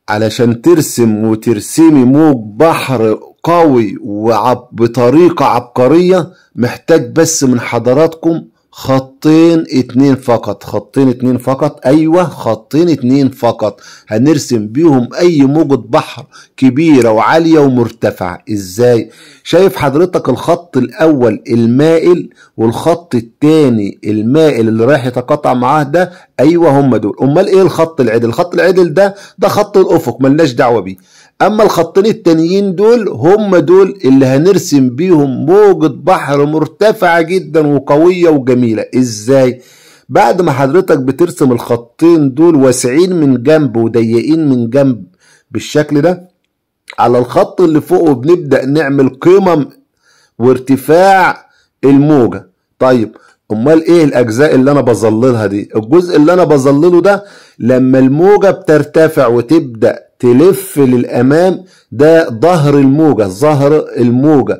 علشان ترسم وترسمي موج بحر قوي بطريقة عبقرية، محتاج بس من حضراتكم خطين اتنين فقط. خطين اتنين فقط، ايوه خطين اتنين فقط هنرسم بيهم اي موجة بحر كبيرة وعالية ومرتفعة. ازاي؟ شايف حضرتك الخط الاول المائل والخط التاني المائل اللي رايح يتقاطع معاه ده؟ ايوه هم دول. امال ايه الخط العدل؟ الخط العدل ده خط الافق ملناش دعوة بيه. اما الخطين التانيين دول هم دول اللي هنرسم بيهم موجة بحر مرتفعة جدا وقوية وجميلة. ازاي؟ بعد ما حضرتك بترسم الخطين دول واسعين من جنب وضيقين من جنب بالشكل ده، على الخط اللي فوقه بنبدأ نعمل قمم وارتفاع الموجة. طيب امال ايه الاجزاء اللي انا بظللها دي؟ الجزء اللي انا بظلله ده لما الموجة بترتفع وتبدأ تلف للامام، ده ظهر الموجة، ظهر الموجة.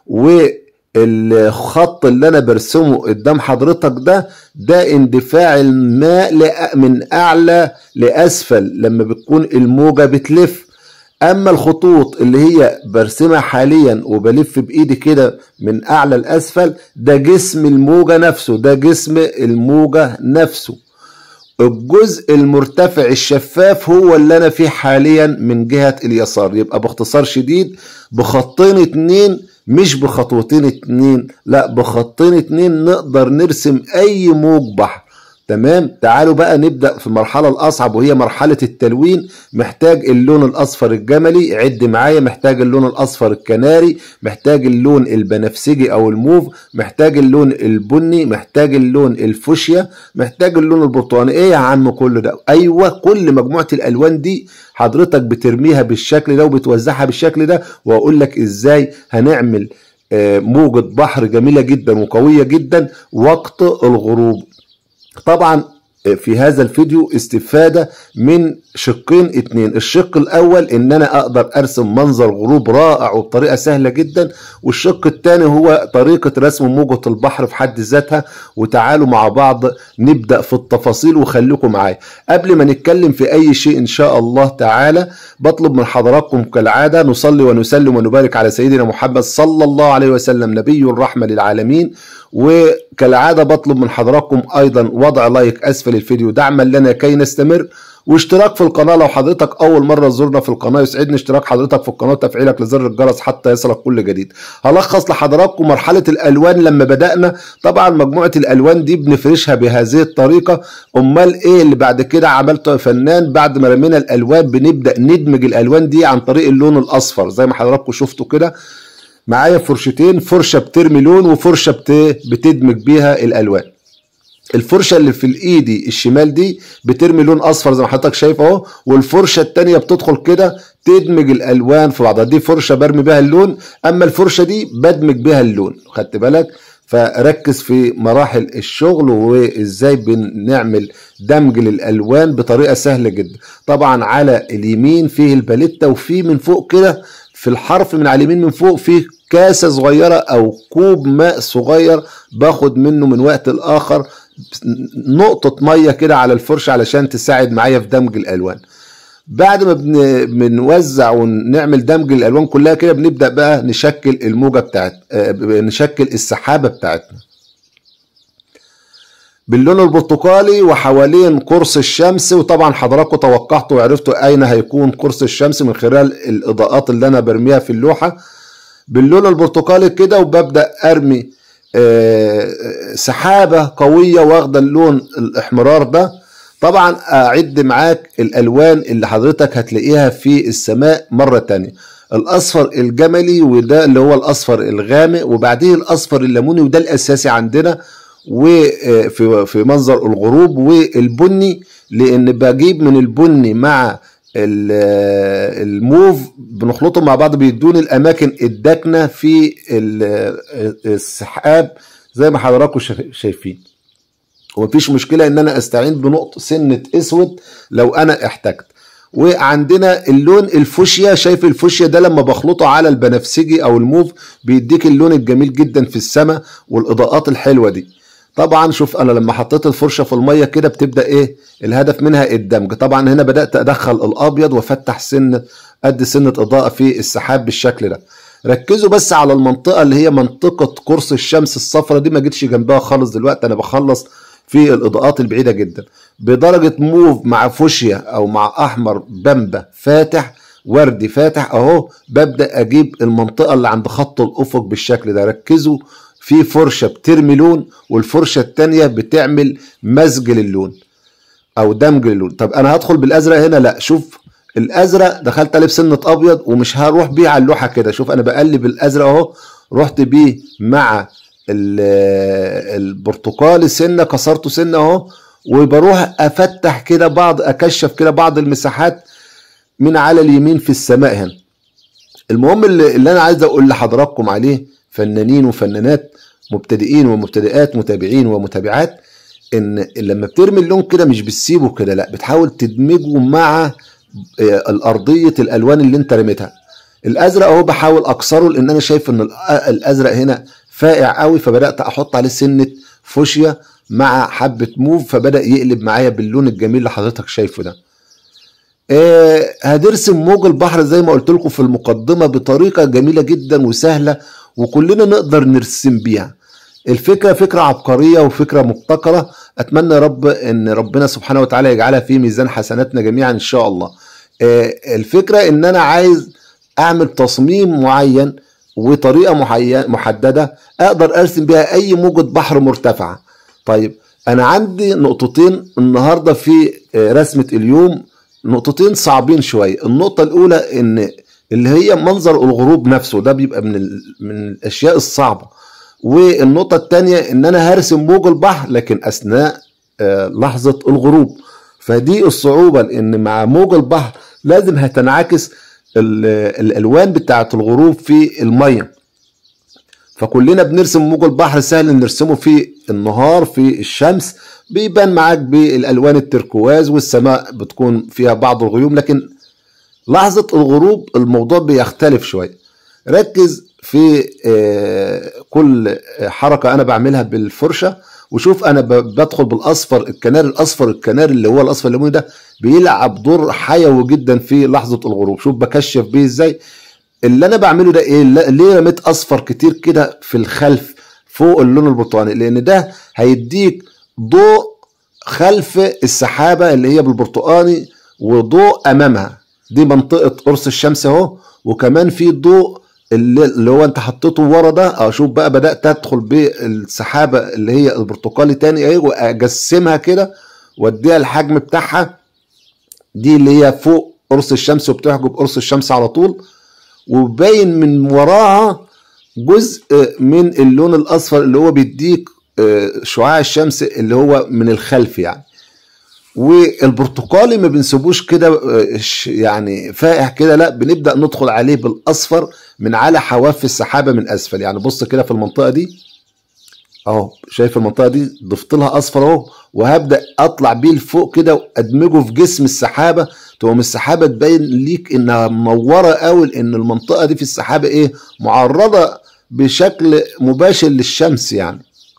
والخط اللي انا برسمه قدام حضرتك ده اندفاع الماء من اعلى لاسفل لما بتكون الموجة بتلف. اما الخطوط اللي هي برسمها حاليا وبلف بايدي كده من اعلى لاسفل، ده جسم الموجة نفسه، ده جسم الموجة نفسه. الجزء المرتفع الشفاف هو اللي انا فيه حاليا من جهة اليسار. يبقى باختصار شديد بخطين اتنين، مش بخطوتين اتنين، لا بخطين اتنين نقدر نرسم اي موج بحر. تمام. تعالوا بقى نبدأ في المرحلة الأصعب وهي مرحلة التلوين. محتاج اللون الأصفر الجملي، عد معايا، محتاج اللون الأصفر الكناري، محتاج اللون البنفسجي أو الموف، محتاج اللون البني، محتاج اللون الفوشيا، محتاج اللون البرتقاني. إيه يا عم كل ده؟ أيوة كل مجموعة الألوان دي حضرتك بترميها بالشكل ده وبتوزعها بالشكل ده، وأقول لك إزاي هنعمل موجة بحر جميلة جدا وقوية جدا وقت الغروب. طبعا في هذا الفيديو استفادة من شقين اتنين. الشق الاول ان انا اقدر ارسم منظر غروب رائع وبطريقة سهلة جدا، والشق الثاني هو طريقة رسم موجة البحر في حد ذاتها. وتعالوا مع بعض نبدأ في التفاصيل وخليكم معايا. قبل ما نتكلم في اي شيء ان شاء الله تعالى، بطلب من حضراتكم كالعادة نصلي ونسلم ونبارك على سيدنا محمد صلى الله عليه وسلم نبي الرحمة للعالمين. وكالعادة بطلب من حضراتكم ايضا وضع لايك اسفل الفيديو دعما لنا كي نستمر، واشتراك في القناة لو حضرتك اول مرة تزورنا في القناة. يسعدني اشتراك حضرتك في القناة وتفعيلك لزر الجرس حتى يصلك كل جديد. هلخص لحضراتكم مرحلة الالوان لما بدأنا. طبعا مجموعة الالوان دي بنفرشها بهذه الطريقة. امال ايه اللي بعد كده عملته يا فنان؟ بعد ما رمينا الالوان بنبدأ ندمج الالوان دي عن طريق اللون الاصفر زي ما حضراتكم شفتوا كده. معايا فرشتين، فرشة بترمي لون وفرشة بتدمج بيها الالوان. الفرشة اللي في الايدي الشمال دي بترمي لون اصفر زي ما حضرتك شايف اهو، والفرشة التانية بتدخل كده تدمج الالوان في بعضها. دي فرشة برمي بيها اللون، اما الفرشة دي بدمج بيها اللون. خدت بالك؟ فركز في مراحل الشغل وازاي بنعمل دمج للالوان بطريقة سهلة جدا. طبعا على اليمين فيه الباليتة، وفيه من فوق كده في الحرف من على اليمين من فوق فيه كاسة صغيرة او كوب ماء صغير باخد منه من وقت الاخر نقطة مية كده على الفرشة علشان تساعد معايا في دمج الالوان. بعد ما بنوزع ونعمل دمج الالوان كلها كده، بنبدأ بقى نشكل الموجة بتاعتنا، نشكل السحابة بتاعتنا باللون البرتقالي وحوالين قرص الشمس. وطبعا حضراتكم توقعتوا وعرفتوا اين هيكون قرص الشمس من خلال الاضاءات اللي انا برميها في اللوحة باللون البرتقالي كده. وببدأ ارمي سحابة قوية واخدة اللون الاحمرار ده. طبعا اعد معاك الالوان اللي حضرتك هتلاقيها في السماء مرة تانية. الاصفر الجملي وده اللي هو الاصفر الغامق، وبعديه الاصفر الليموني وده الاساسي عندنا وفي منظر الغروب، والبني لان بجيب من البني مع الموف بنخلطهم مع بعض بيدون الاماكن الداكنه في السحاب زي ما حضراتكم شايفين. ومفيش مشكله ان انا استعين بنقطه سنه اسود لو انا احتجت. وعندنا اللون الفوشيا، شايف الفوشيا ده لما بخلطه على البنفسجي او الموف بيديك اللون الجميل جدا في السماء والاضاءات الحلوه دي. طبعا شوف انا لما حطيت الفرشه في الميه كده بتبدا ايه الهدف منها الدمج. طبعا هنا بدات ادخل الابيض وافتح ادي سنه اضاءه في السحاب بالشكل ده. ركزوا بس على المنطقه اللي هي منطقه قرص الشمس الصفراء دي، ما جيتش جنبها خالص دلوقتي، انا بخلص في الاضاءات البعيده جدا. بدرجه موف مع فوشيا او مع احمر بامبا فاتح وردي فاتح اهو، ببدا اجيب المنطقه اللي عند خط الافق بالشكل ده. ركزوا في فرشه بترمي لون والفرشه الثانيه بتعمل مزج للون او دمج للون. طب انا هدخل بالازرق هنا، لا شوف الازرق دخلت عليه بسنه ابيض ومش هروح بيه على اللوحه كده. شوف انا بقلب الازرق اهو، رحت بيه مع البرتقالي سنه، كسرته سنه اهو، وبروح افتح كده اكشف كده بعض المساحات من على اليمين في السماء هنا. المهم اللي انا عايز اقول لحضراتكم عليه فنانين وفنانات، مبتدئين ومبتدئات، متابعين ومتابعات، ان لما بترمي اللون كده مش بتسيبه كده، لا بتحاول تدمجه مع الارضيه الالوان اللي انت رميتها. الازرق اهو بحاول اكسره لان انا شايف ان الازرق هنا فائع قوي، فبدات احط عليه سنه فوشيا مع حبه موف، فبدا يقلب معايا باللون الجميل اللي حضرتك شايفه ده. هنرسم موج البحر زي ما قلت لكم في المقدمه بطريقه جميله جدا وسهله وكلنا نقدر نرسم بيها. الفكره فكره عبقريه وفكره مبتكره، اتمنى يا رب ان ربنا سبحانه وتعالى يجعلها في ميزان حسناتنا جميعا ان شاء الله. الفكره ان انا عايز اعمل تصميم معين وطريقه محدده اقدر ارسم بيها اي موجه بحر مرتفعه. طيب انا عندي نقطتين النهارده في رسمه اليوم، نقطتين صعبين شويه. النقطه الاولى ان اللي هي منظر الغروب نفسه، ده بيبقى من الاشياء الصعبه. والنقطه الثانيه ان انا هرسم موج البحر لكن اثناء لحظه الغروب، فدي الصعوبه، لان مع موج البحر لازم هتنعكس الالوان بتاعه الغروب في الميه. فكلنا بنرسم موج البحر سهل نرسمه في النهار في الشمس، بيبان معاك بالالوان التركواز والسماء بتكون فيها بعض الغيوم، لكن لحظة الغروب الموضوع بيختلف شوية. ركز في كل حركة انا بعملها بالفرشة، وشوف انا بدخل بالاصفر الكناري. الاصفر الكناري اللي هو الاصفر الليموني ده بيلعب دور حيوي جدا في لحظة الغروب. شوف بكشف بيه ازاي. اللي انا بعمله ده ايه؟ ليه رميت اصفر كتير كده في الخلف فوق اللون البرتقاني؟ لان ده هيديك ضوء خلف السحابة اللي هي بالبرتقاني وضوء امامها، دي منطقة قرص الشمس اهو، وكمان في ضوء اللي هو انت حطيته ورا ده. شوف بقى بدأت ادخل بالسحابة اللي هي البرتقالي تاني اهي واجسمها كده واديها الحجم بتاعها، دي اللي هي فوق قرص الشمس وبتحجب قرص الشمس على طول، وباين من وراها جزء من اللون الاصفر اللي هو بيديك شعاع الشمس اللي هو من الخلف يعني. والبرتقالي ما بنسيبوش كده يعني فائح كده، لا بنبدأ ندخل عليه بالاصفر من على حواف السحابة من اسفل. يعني بص كده في المنطقة دي اهو، شايف المنطقة دي ضفت لها اصفر اهو، وهبدأ اطلع بيه لفوق كده وادمجه في جسم السحابة، تقوم السحابة تبين ليك انها منورة قوي، لان المنطقة دي في السحابة ايه معرضة بشكل مباشر للشمس يعني.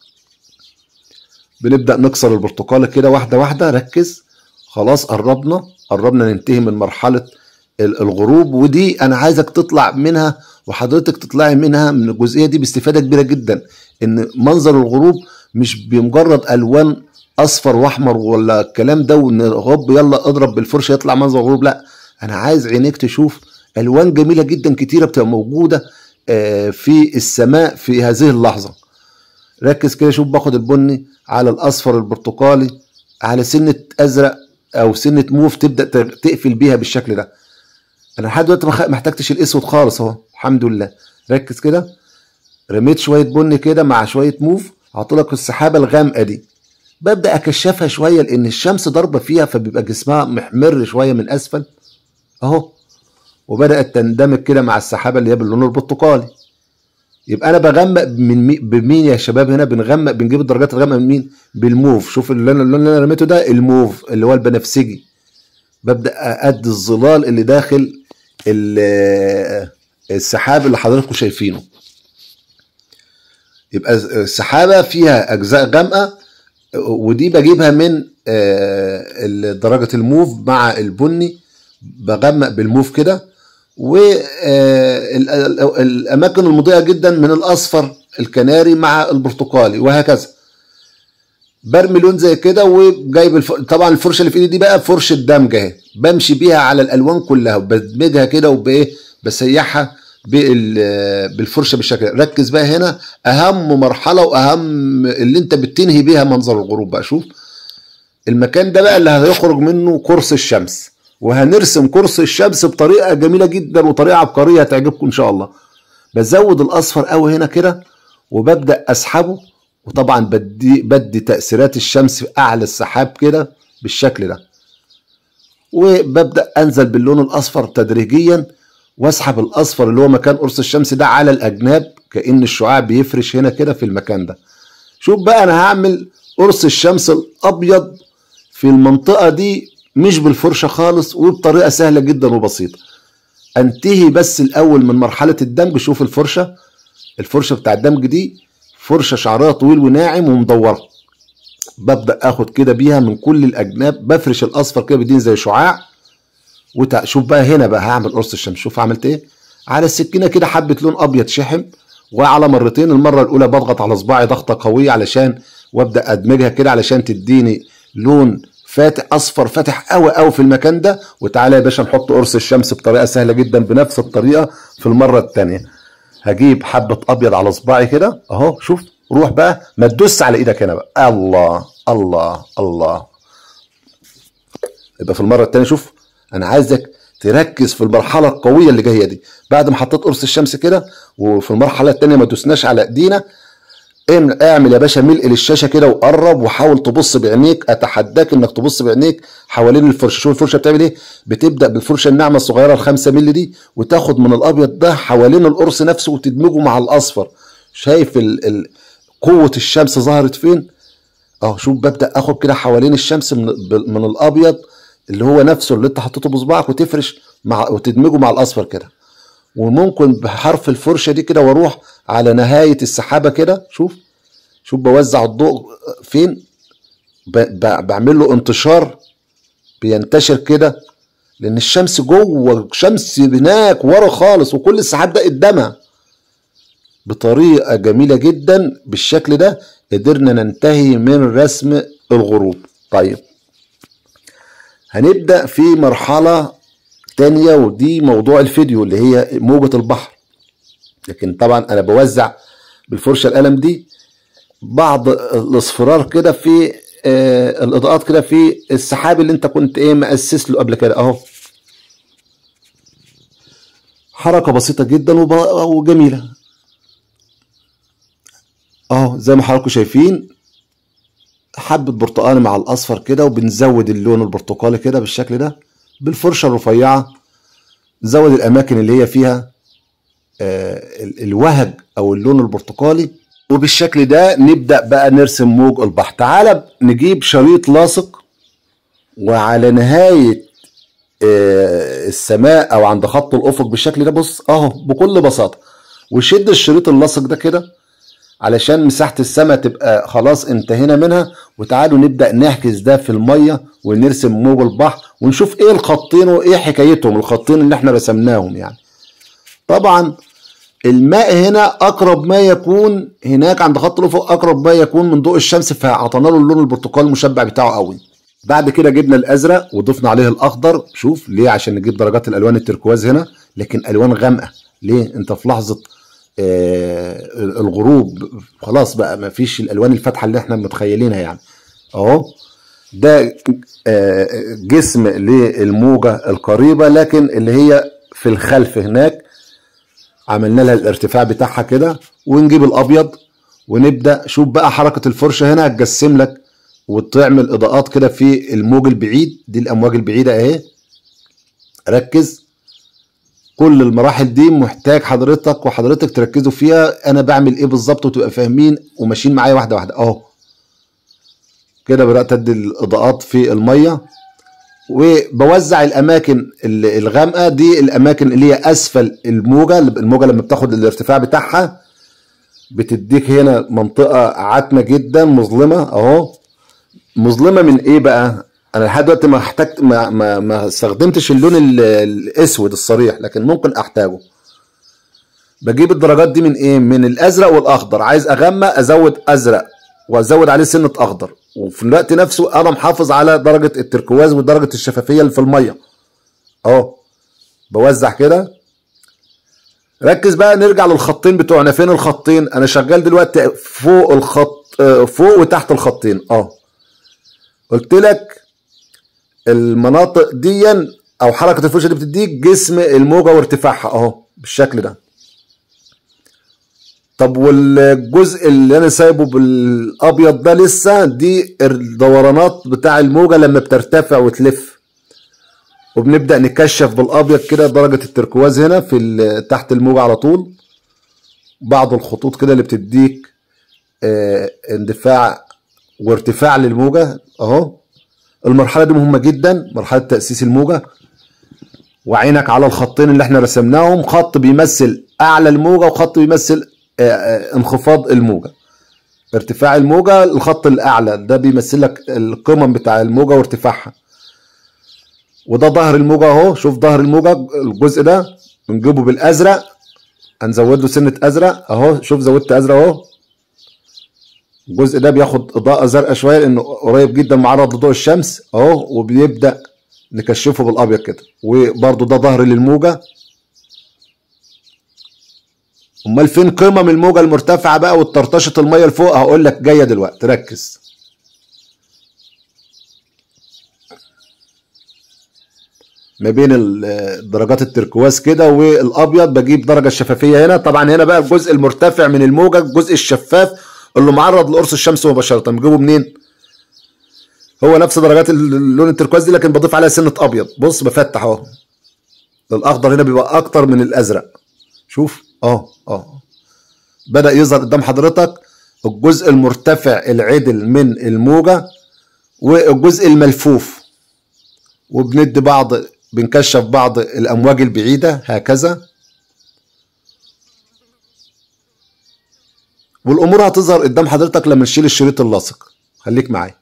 بنبدأ نكسر البرتقالة كده واحدة واحدة. ركز، خلاص قربنا ننتهي من مرحلة الغروب، ودي انا عايزك تطلع منها وحضرتك تطلعي منها من الجزئية دي باستفادة كبيرة جدا، ان منظر الغروب مش بمجرد الوان اصفر واحمر ولا الكلام ده وان غب يلا اضرب بالفرشه يطلع منظر غروب، لا انا عايز عينيك تشوف الوان جميله جدا كتيره بتبقى موجوده في السماء في هذه اللحظه. ركز كده، شوف باخد البني على الاصفر البرتقالي على سنه ازرق او سنه موف، تبدا تقفل بيها بالشكل ده. انا لحد دلوقتي ما احتاجتش الاسود خالص اهو الحمد لله. ركز كده، رميت شويه بني كده مع شويه موف، هعطلك السحابه الغامقه دي، ببدأ أكشفها شوية لأن الشمس ضربة فيها فبيبقى جسمها محمر شوية من أسفل أهو، وبدأت تندمج كده مع السحابة اللي هي باللون البرتقالي. يبقى أنا بغمق بمين يا شباب؟ هنا بنغمق، بنجيب الدرجات الغامقة من مين؟ بالموف. شوف اللون اللي أنا رميته ده الموف اللي هو البنفسجي. ببدأ أدي الظلال اللي داخل السحاب اللي حضراتكم شايفينه. يبقى السحابة فيها اجزاء غامقة، ودي بجيبها من درجة الموف مع البني، بغمق بالموف كده. والاماكن المضيئة جدا من الاصفر الكناري مع البرتقالي، وهكذا. برمي لون زي كده وجايب طبعا الفرشه اللي في ايدي دي بقى فرشه دمج اهي، بمشي بيها على الالوان كلها وبدمجها كده وبايه، بسيحها بالفرشه بالشكل ده. ركز بقى هنا، اهم مرحله واهم اللي انت بتنهي بيها منظر الغروب بقى. شوف المكان ده بقى اللي هيخرج منه قرص الشمس، وهنرسم قرص الشمس بطريقه جميله جدا وطريقه عبقريه هتعجبكم ان شاء الله. بزود الاصفر قوي هنا كده وببدا اسحبه، وطبعا بدي تأثيرات الشمس في أعلى السحاب كده بالشكل ده، وببدأ أنزل باللون الأصفر تدريجيا، واسحب الأصفر اللي هو مكان قرص الشمس ده على الأجناب، كأن الشعاع بيفرش هنا كده في المكان ده. شوف بقى أنا هعمل قرص الشمس الأبيض في المنطقة دي مش بالفرشة خالص، وبطريقة سهلة جدا وبسيطة. أنتهي بس الأول من مرحلة الدمج. شوف الفرشة بتاع الدمج دي فرشة شعرها طويل وناعم ومدورة، ببدأ اخد كده بيها من كل الاجناب، بفرش الاصفر كده بيديني زي شعاع. شوف بقى هنا بقى هعمل قرص الشمس. شوف عملت ايه على السكينة كده، حبة لون ابيض شحم، وعلى مرتين. المرة الاولى بضغط على صباعي ضغطة قوية علشان وابدأ ادمجها كده علشان تديني لون فاتح، اصفر فاتح قوي قوي في المكان ده. وتعالى يا باشا نحط قرص الشمس بطريقة سهلة جدا بنفس الطريقة في المرة الثانية. هجيب حبة ابيض على صباعي كده اهو. شوف روح بقى، ما تدوس على ايدك هنا بقى. الله الله الله. يبقى في المرة التانية شوف، انا عايزك تركز في المرحلة القوية اللي جاية دي. بعد ما حطيت قرص الشمس كده، وفي المرحلة التانية ما دوسناش على ايدينا، اعمل يا باشا ملء للشاشة كده وقرب وحاول تبص بعينيك. اتحداك انك تبص بعينيك حوالين الفرشة. شوف الفرشة بتعمل ايه، بتبدأ بالفرشة الناعمة الصغيرة ال5 مللي دي، وتاخد من الابيض ده حوالين القرص نفسه وتدمجه مع الاصفر. شايف قوة الشمس ظهرت فين؟ اهو شوف ببدأ اخد كده حوالين الشمس من الابيض اللي هو نفسه اللي انت حطيته بصباعك، وتفرش وتدمجه مع الاصفر كده. وممكن بحرف الفرشة دي كده واروح على نهاية السحابة كده. شوف بوزع الضوء فين، بعمل له انتشار بينتشر كده، لان الشمس جوه، الشمس هناك ورا خالص وكل السحاب ده قدامها. بطريقة جميلة جدا بالشكل ده قدرنا ننتهي من رسم الغروب. طيب هنبدأ في مرحلة تانية، ودي موضوع الفيديو اللي هي موجة البحر. لكن طبعا انا بوزع بالفرشة القلم دي بعض الاصفرار كده في الاضاءات كده في السحاب اللي انت كنت مؤسس له قبل كده اهو. حركة بسيطة جدا وجميلة اهو، زي ما حضراتكم شايفين. حبة برتقالي مع الاصفر كده، وبنزود اللون البرتقالي كده بالشكل ده بالفرشة الرفيعة. نزود الاماكن اللي هي فيها الوهج او اللون البرتقالي، وبالشكل ده نبدأ بقى نرسم موج البحر. تعالى نجيب شريط لاصق، وعلى نهاية السماء او عند خط الافق بالشكل ده، بص اهو بكل بساطة، وشد الشريط اللاصق ده كده علشان مساحة السماء تبقى خلاص انتهينا منها. وتعالوا نبدأ نحجز ده في المية ونرسم موج البحر، ونشوف ايه الخطين وايه حكايتهم الخطين اللي احنا رسمناهم. يعني طبعا الماء هنا اقرب ما يكون هناك عند خط الافق، اقرب ما يكون من ضوء الشمس، فعطانا له اللون البرتقالي المشبع بتاعه قوي. بعد كده جبنا الازرق وضفنا عليه الاخضر. شوف ليه؟ عشان نجيب درجات الالوان التركواز هنا، لكن الوان غامقه. ليه؟ انت في لحظه الغروب خلاص بقى ما فيش الالوان الفاتحه اللي احنا متخيلينها يعني. اهو ده جسم للموجه القريبه، لكن اللي هي في الخلف هناك عملنا لها الارتفاع بتاعها كده. ونجيب الابيض ونبدا. شوف بقى حركه الفرشه هنا هتجسم لك وتعمل اضاءات كده في الموج البعيد. دي الامواج البعيده اهي. ركز، كل المراحل دي محتاج حضرتك وحضرتك تركزوا فيها انا بعمل ايه بالظبط، وتبقى فاهمين وماشيين معايا واحده واحده. اهو كده بدات ادي الاضاءات في الميه، وبوزع الاماكن الغامقه دي، الاماكن اللي هي اسفل الموجه لما بتاخد الارتفاع بتاعها. بتديك هنا منطقة عتمة جدا مظلمة اهو. مظلمة من ايه بقى؟ انا لحد دلوقتي ما احتجت ما استخدمتش اللون الاسود الصريح، لكن ممكن احتاجه. بجيب الدرجات دي من ايه؟ من الازرق والاخضر. عايز اغمق ازود ازرق وازود عليه سنة اخضر، وفي الوقت نفسه انا محافظ على درجة التركواز ودرجة الشفافية اللي في المية اهو. بوزع كده. ركز بقى، نرجع للخطين بتوعنا. فين الخطين؟ انا شغال دلوقتي فوق الخط، فوق وتحت الخطين قلت لك المناطق دي او حركة الفرشة دي بتديك جسم الموجة وارتفاعها اهو بالشكل ده. طب والجزء اللي انا سايبه بالابيض ده لسه، دي الدورانات بتاع الموجة لما بترتفع وتلف. وبنبدأ نكشف بالابيض كده درجة التركواز هنا في تحت الموجة على طول. بعض الخطوط كده اللي بتديك اندفاع وارتفاع للموجة اهو. المرحلة دي مهمة جدا، مرحلة تأسيس الموجة. وعينك على الخطين اللي احنا رسمناهم، خط بيمثل اعلى الموجة وخط بيمثل انخفاض الموجة. ارتفاع الموجة الخط الاعلى ده بيمثل لك القمم بتاع الموجة وارتفاعها. وده ظهر الموجة اهو. شوف ظهر الموجة الجزء ده بنجيبه بالازرق، هنزود له سنة ازرق اهو. شوف زودت ازرق اهو. الجزء ده بياخد اضاءة زرقاء شوية لانه قريب جدا معرض لضوء الشمس اهو. وبيبدأ نكشفه بالابيض كده. وبرده ده ظهر للموجة. امال فين قمم الموجة المرتفعة بقى والطرطشة المية لفوق؟ هقول لك جاية دلوقتي، ركز. ما بين درجات التركواز كده والابيض بجيب درجة الشفافية هنا. طبعا هنا بقى الجزء المرتفع من الموجة، الجزء الشفاف اللي معرض لقرص الشمس مباشرة، بجيبه منين؟ هو نفس درجات اللون التركواز دي، لكن بضيف عليها سنة ابيض. بص بفتح اهو. الاخضر هنا بيبقى اكتر من الازرق. شوف بدأ يظهر قدام حضرتك الجزء المرتفع العدل من الموجة والجزء الملفوف. وبندي بنكشف بعض الامواج البعيدة هكذا. والامور هتظهر قدام حضرتك لما نشيل الشريط اللاصق. خليك معايا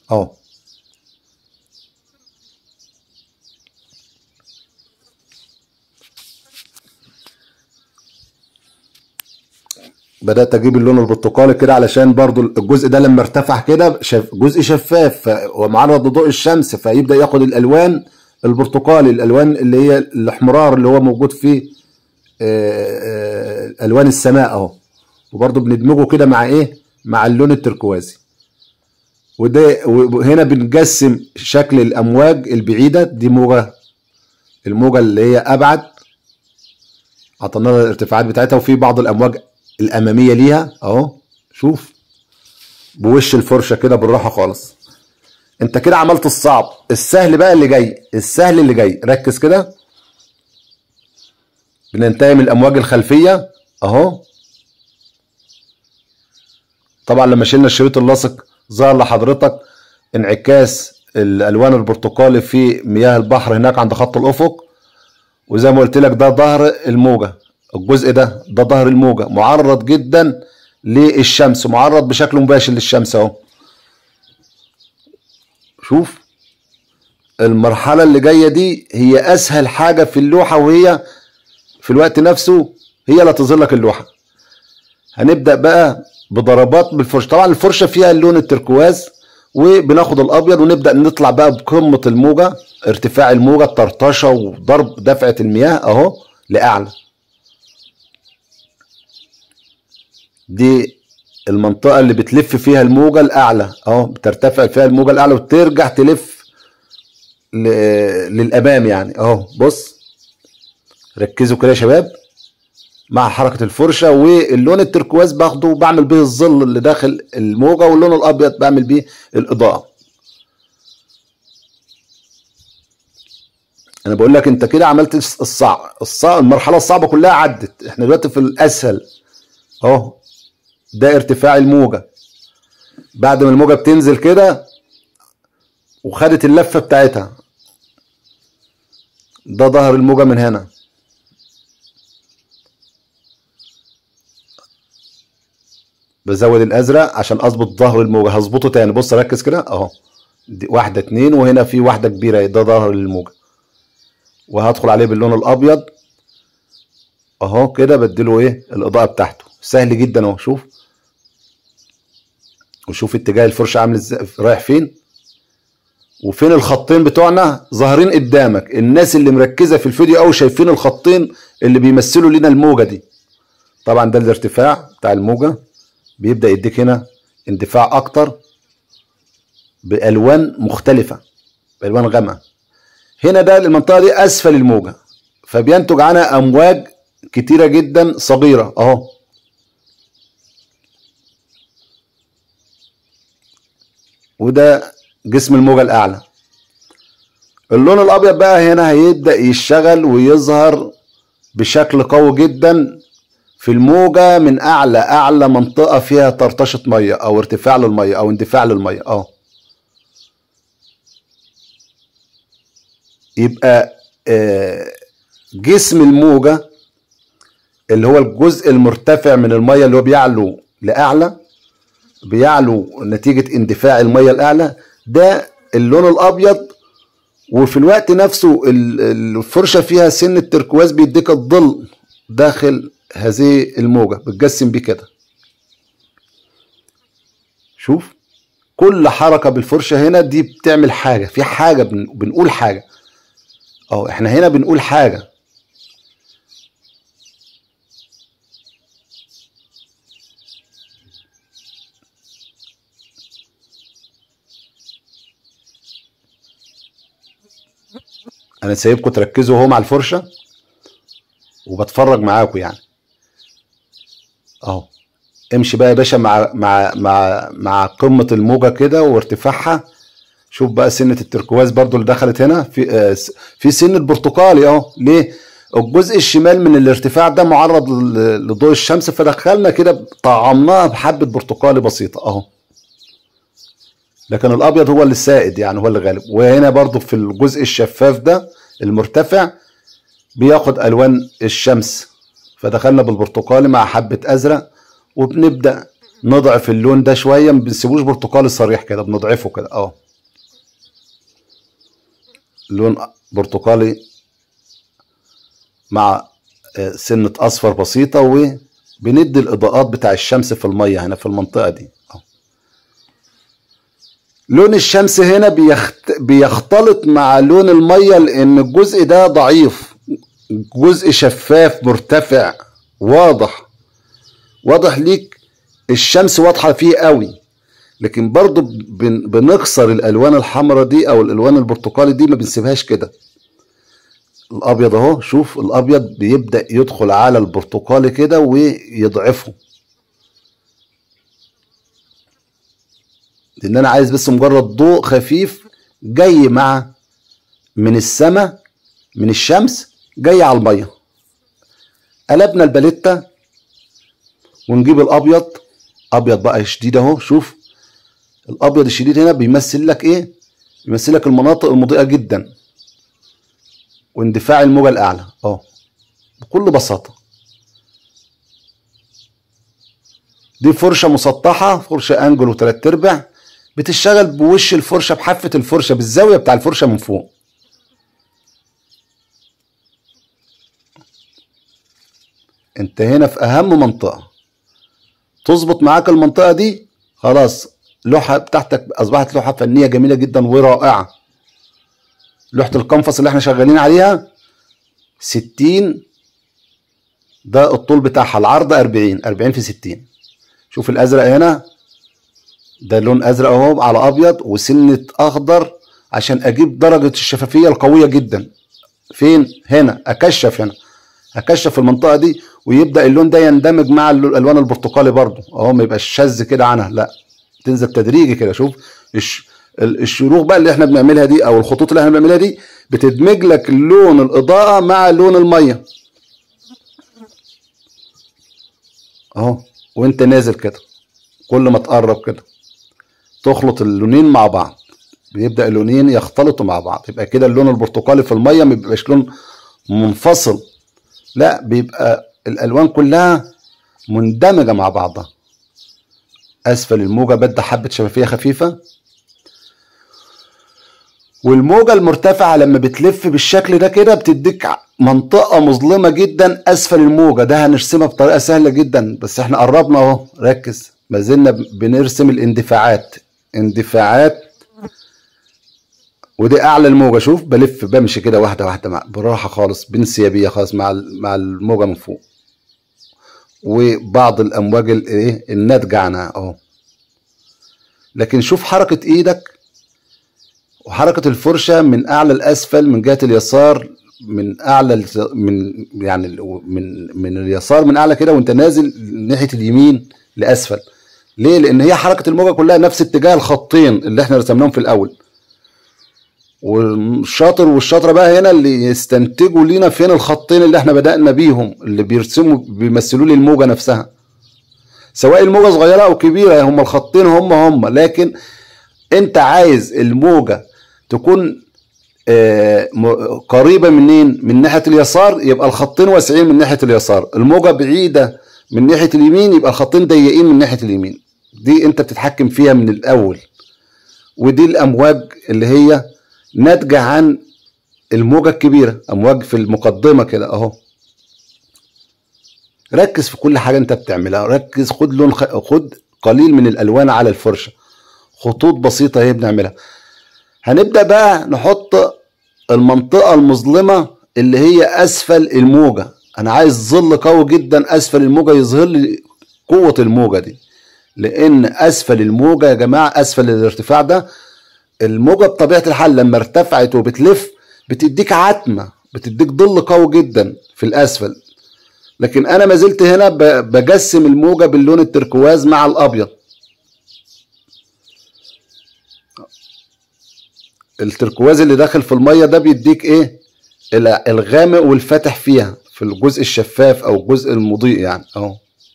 بدأت اجيب اللون البرتقالي كده علشان برضو الجزء ده لما ارتفع كده جزء شفاف ومعرض لضوء الشمس، فيبدأ ياخد الالوان البرتقالي، الالوان اللي هي الاحمرار اللي هو موجود في الوان السماء اهو. وبرضو بندمجه كده مع ايه؟ مع اللون التركوازي. وهنا بنقسم شكل الامواج البعيدة. دي الموجة اللي هي ابعد، عطينا لها الارتفاعات بتاعتها. وفي بعض الامواج الاماميه ليها اهو. شوف بوش الفرشه كده بالراحه خالص. انت كده عملت الصعب. السهل بقى اللي جاي، السهل اللي جاي. ركز كده. بننتهي من الامواج الخلفيه اهو. طبعا لما شلنا الشريط اللاصق ظهر لحضرتك انعكاس الالوان البرتقالي في مياه البحر هناك عند خط الافق. وزي ما قلت لك ده ظهر الموجه. الجزء ده ظهر الموجة، معرض جدا للشمس، معرض بشكل مباشر للشمس اهو. شوف المرحلة اللي جاية دي هي اسهل حاجة في اللوحة، وهي في الوقت نفسه هي اللي تظهر لك اللوحة. هنبدأ بقى بضربات بالفرشة. طبعا الفرشة فيها اللون التركواز، وبناخد الابيض ونبدأ نطلع بقى بقمة الموجة، ارتفاع الموجة، الطرطشة وضرب دفعة المياه اهو لأعلى. دي المنطقة اللي بتلف فيها الموجة الأعلى اهو. بترتفع فيها الموجة الأعلى وترجع تلف للأمام يعني اهو. بص ركزوا كده يا شباب مع حركة الفرشة. واللون التركواز باخده وبعمل بيه الظل اللي داخل الموجة، واللون الأبيض بعمل بيه الإضاءة. أنا بقول لك أنت كده عملت الصعب. المرحلة الصعبة كلها عدت. احنا دلوقتي في الأسهل اهو. ده ارتفاع الموجة بعد ما الموجة بتنزل كده وخدت اللفة بتاعتها. ده ظهر الموجة من هنا. بزود الازرق عشان اظبط ظهر الموجه. هظبطه تاني، بص ركز كده اهو، دي واحده اتنين، وهنا في واحده كبيره ده ظهر الموجه. وهدخل عليه باللون الابيض اهو كده، بديله ايه الاضاءه بتاعته. سهل جدا اهو، شوف وشوف اتجاه الفرشه عامل ازاي، رايح فين وفين. الخطين بتوعنا ظاهرين قدامك، الناس اللي مركزه في الفيديو قوي شايفين الخطين اللي بيمثلوا لنا الموجه دي. طبعا ده الارتفاع بتاع الموجه، بيبدا يديك هنا اندفاع اكتر بالوان مختلفه، بالوان غامقه. هنا ده المنطقه دي اسفل الموجه، فبينتج عنها امواج كتيره جدا صغيره اهو. وده جسم الموجه الاعلى. اللون الابيض بقى هنا هيبدا يشتغل ويظهر بشكل قوي جدا في الموجه من اعلى منطقه فيها طرطشه ميه او ارتفاع للميه او اندفاع للميه اهو. يبقى جسم الموجه اللي هو الجزء المرتفع من الميه اللي هو بيعلو لاعلى، بيعلو نتيجه اندفاع الميه الاعلى، ده اللون الابيض. وفي الوقت نفسه الفرشه فيها سن التركواز بيديك الظل داخل هذه الموجه، بتجسم بيه كده. شوف كل حركه بالفرشه هنا دي بتعمل حاجه، في حاجه بنقول حاجه اهو، احنا هنا بنقول حاجه. انا سايبكم تركزوا اهو مع الفرشه وبتفرج معاكم يعني اهو. امشي بقى يا باشا مع قمه الموجه كده وارتفاعها. شوف بقى سنه التركواز برضو اللي دخلت هنا، في سن البرتقالي اهو. ليه؟ الجزء الشمال من الارتفاع ده معرض لضوء الشمس، فدخلنا كده طعمناها بحبه برتقالي بسيطه اهو. لكن الابيض هو اللي السائد يعني، هو اللي غالب. وهنا برضو في الجزء الشفاف ده المرتفع بياخد الوان الشمس، فدخلنا بالبرتقالي مع حبه ازرق، وبنبدا نضعف اللون ده شويه، ما بنسيبوش برتقالي صريح كده، بنضعفه كده اهو. لون برتقالي مع سنه اصفر بسيطه، وبندي الاضاءات بتاع الشمس في الميه هنا في المنطقه دي اهو. لون الشمس هنا بيختلط مع لون الميه، لان الجزء ده ضعيف، جزء شفاف مرتفع واضح ليك، الشمس واضحه فيه قوي. لكن برضو بنكسر الالوان الحمراء دي او الالوان البرتقالي دي، ما بنسيبهاش كده. الابيض اهو، شوف الابيض بيبدا يدخل على البرتقالي كده ويضعفه، لان انا عايز بس مجرد ضوء خفيف جاي من السماء، من الشمس جاي على الميه. قلبنا الباليتا ونجيب الابيض، ابيض بقى شديد اهو. شوف الابيض الشديد هنا بيمثل لك ايه؟ بيمثل لك المناطق المضيئه جدا واندفاع الموجه الاعلى اهو، بكل بساطه. دي فرشه مسطحه، فرشه انجل و3/4، بتشتغل بوش الفرشه، بحافه الفرشه، بالزاويه بتاع الفرشه من فوق. انت هنا في اهم منطقه، تظبط معاك المنطقه دي خلاص، اللوحه بتاعتك اصبحت لوحه فنيه جميله جدا ورائعه. لوحه القنفس اللي احنا شغالين عليها 60، ده الطول بتاعها، العرض 40 في 60. شوف الازرق هنا، ده لون ازرق اهو على ابيض وسنه اخضر، عشان اجيب درجه الشفافيه القويه جدا. فين؟ هنا اكشف، هنا اكشف المنطقه دي، ويبدا اللون ده يندمج مع الالوان البرتقالي برضو اهو، ما يبقاش شاذ كده عنها، لا تنزل تدريجي كده. شوف الشروق بقى اللي احنا بنعملها دي، او الخطوط اللي احنا بنعملها دي، بتدمج لك لون الاضاءه مع لون الميه اهو. وانت نازل كده، كل ما تقرب كده تخلط اللونين مع بعض، بيبدا اللونين يختلطوا مع بعض، يبقى كده اللون البرتقالي في الميه ما بيبقاش لون منفصل، لا بيبقى الالوان كلها مندمجه مع بعضها. اسفل الموجة بدي حبة شفافية خفيفة. والموجة المرتفعة لما بتلف بالشكل ده كده بتديك منطقة مظلمة جدا اسفل الموجة. ده هنرسمها بطريقة سهلة جدا، بس احنا قربنا اهو، ركز. ما زلنا بنرسم الاندفاعات، اندفاعات. ودي اعلى الموجة. شوف بلف بمشي كده واحدة واحدة براحة خالص، بانسيابية خالص مع الموجة من فوق. وبعض الامواج الايه الناتجة عنها اهو. لكن شوف حركة ايدك وحركة الفرشة من اعلى لاسفل، من جهة اليسار، من اعلى يعني من اليسار من اعلى كده، وانت نازل ناحية اليمين لاسفل. ليه؟ لان هي حركة الموجة كلها نفس اتجاه الخطين اللي احنا رسمناهم في الاول. والشاطر والشاطرة بقى هنا اللي يستنتجوا لينا فين الخطين اللي احنا بدأنا بيهم، اللي بيمثلوا لي الموجة نفسها، سواء الموجة صغيرة او كبيرة، هم الخطين هم. لكن انت عايز الموجة تكون قريبة منين؟ من ناحية اليسار، يبقى الخطين واسعين من ناحية اليسار. الموجة بعيدة من ناحية اليمين، يبقى الخطين ضيقين من ناحية اليمين. دي انت بتتحكم فيها من الاول. ودي الامواج اللي هي ناتجة عن الموجة الكبيرة، امواج في المقدمة كده اهو. ركز في كل حاجة انت بتعملها، ركز. خد لون خد قليل من الالوان على الفرشة، خطوط بسيطة اهي بنعملها. هنبدأ بقى نحط المنطقة المظلمة اللي هي اسفل الموجة. انا عايز ظل قوي جدا اسفل الموجة يظهر لي قوة الموجة دي، لان اسفل الموجة يا جماعة، اسفل الارتفاع ده، الموجة بطبيعة الحال لما ارتفعت وبتلف بتديك عتمة، بتديك ظل قوي جدا في الاسفل. لكن انا ما زلت هنا بجسم الموجة باللون التركواز مع الابيض. التركواز اللي داخل في المية ده بيديك ايه؟ الغامق والفاتح فيها، في الجزء الشفاف او الجزء المضيء يعني اهو.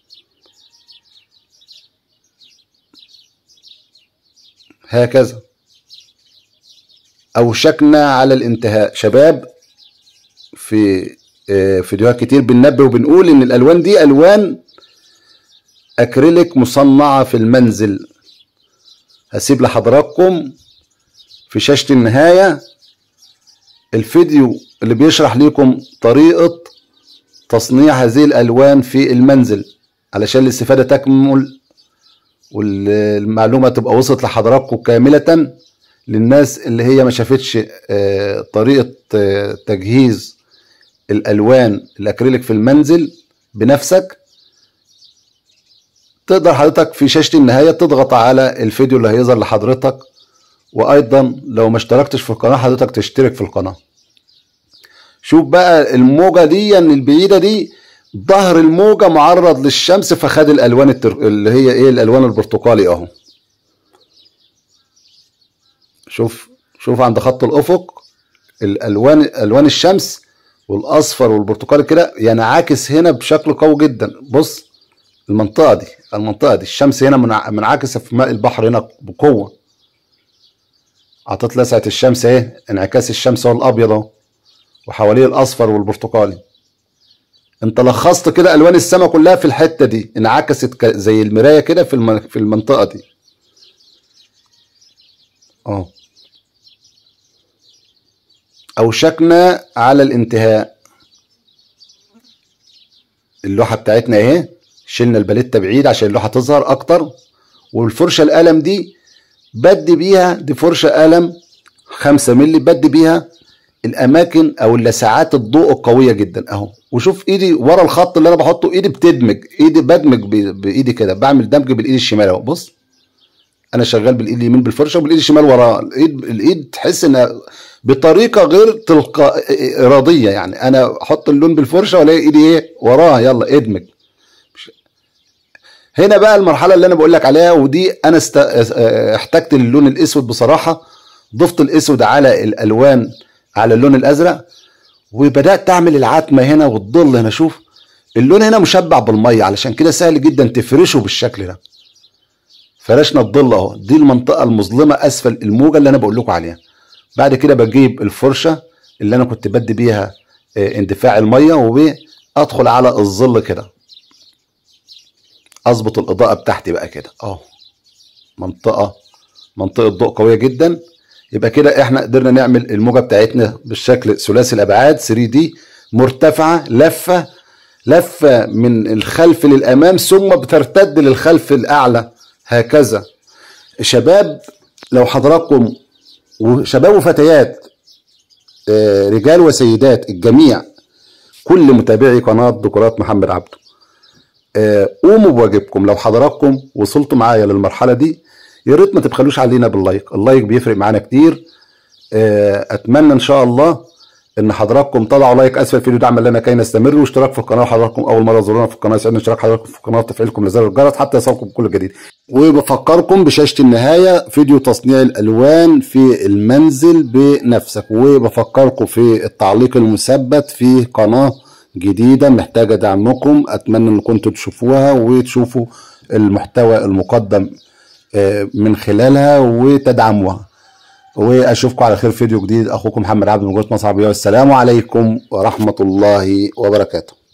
هكذا اوشكنا على الانتهاء. شباب، في فيديوهات كتير بننبه وبنقول ان الالوان دي الوان اكريليك مصنعة في المنزل. هسيب لحضراتكم في شاشة النهاية الفيديو اللي بيشرح لكم طريقة تصنيع هذه الالوان في المنزل، علشان الاستفادة تكمل والمعلومة تبقى وصلت لحضراتكم كاملة. للناس اللي هي ما شافتش طريقة تجهيز الالوان الاكريليك في المنزل بنفسك، تقدر حضرتك في شاشة النهاية تضغط على الفيديو اللي هيظهر لحضرتك. وايضا لو ما اشتركتش في القناة حضرتك تشترك في القناة. شوف بقى الموجة دي البعيدة دي، ظهر الموجة معرض للشمس فخد الالوان اللي هي ايه، الالوان البرتقالي اهو. شوف عند خط الافق الوان الشمس والاصفر والبرتقالي كده ينعكس هنا بشكل قوي جدا. بص المنطقة دي الشمس هنا منعكسة في ماء البحر هنا بقوة. عطت لسعة الشمس اهي، انعكاس الشمس هو الابيض اهو، وحواليه الاصفر والبرتقالي. انت لخصت كده الوان السماء كلها في الحتة دي، انعكست زي المراية كده في المنطقة دي اهو. اوشكنا على الانتهاء. اللوحة بتاعتنا اهي، شلنا الباليتة بعيد عشان اللوحة تظهر اكتر. والفرشة القلم دي بدي بيها، دي فرشة قلم 5 مللي، بدي بيها الاماكن او اللسعات الضوء القوية جدا اهو. وشوف ايدي ورا الخط اللي انا بحطه، ايدي بتدمج، بدمج بايدي كده، بعمل دمج بالايد الشمال اهو. بص انا شغال بالايد اليمين بالفرشة وبالايد الشمال وراه. الايد تحس انها بطريقة غير تلقائية ارادية، يعني انا احط اللون بالفرشة والاقي ايدي ايه وراه، يلا ادمج. هنا بقى المرحلة اللي انا بقول لك عليها، ودي انا احتجت للون الاسود بصراحة. ضفت الاسود على الالوان على اللون الازرق، وبدأت اعمل العتمة هنا والظل هنا. شوف اللون هنا مشبع بالمية، علشان كده سهل جدا تفرشه بالشكل ده. فرشنا الظل اهو. دي المنطقة المظلمة اسفل الموجة اللي انا بقول لكم عليها. بعد كده بجيب الفرشة اللي انا كنت بدي بيها اندفاع المية، وادخل على الظل كده، اظبط الاضاءة بتاعتي بقى كده اهو. منطقة ضوء قوية جدا. يبقى كده احنا قدرنا نعمل الموجة بتاعتنا بالشكل ثلاثي الابعاد 3D مرتفعة، لفة من الخلف للامام ثم بترتد للخلف الاعلى هكذا. شباب، لو حضراتكم وشباب وفتيات، رجال وسيدات، الجميع، كل متابعي قناة ديكورات محمد عبده، قوموا بواجبكم. لو حضراتكم وصلتوا معايا للمرحلة دي يا ريت ما تبخلوش علينا باللايك، اللايك بيفرق معانا كتير. اتمنى ان شاء الله ان حضراتكم تضعوا لايك اسفل الفيديو دعما لنا كي نستمر، واشتراك في القناه. وحضراتكم اول مره تزورونا في القناه يسعدنا اشتراك حضراتكم في القناه وتفعيلكم لزر الجرس حتى يصلكم بكل جديد. وبفكركم بشاشه النهايه فيديو تصنيع الالوان في المنزل بنفسك، وبفكركم في التعليق المثبت في قناه جديده محتاجه دعمكم. اتمنى ان كنتم تشوفوها وتشوفوا المحتوى المقدم من خلالها وتدعموها. واشوفكم على خير فيديو جديد. اخوكم محمد عبده من جوه مصر العربيه، والسلام عليكم ورحمه الله وبركاته.